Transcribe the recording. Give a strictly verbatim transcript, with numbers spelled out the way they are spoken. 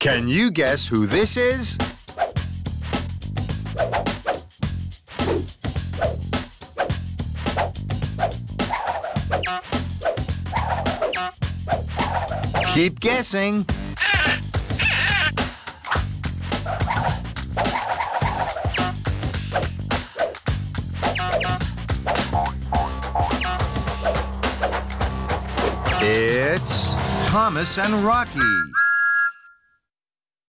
Can you guess who this is? Keep guessing. It's Thomas and Rocky.